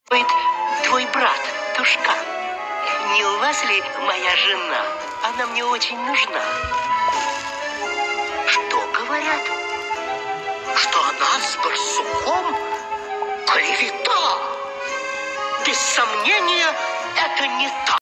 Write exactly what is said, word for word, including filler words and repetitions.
Твой брат, Тушкан. Не у вас ли моя жена? Она мне очень нужна. Что говорят? Что она с барсуком? Клевета! Без сомнения, это не так.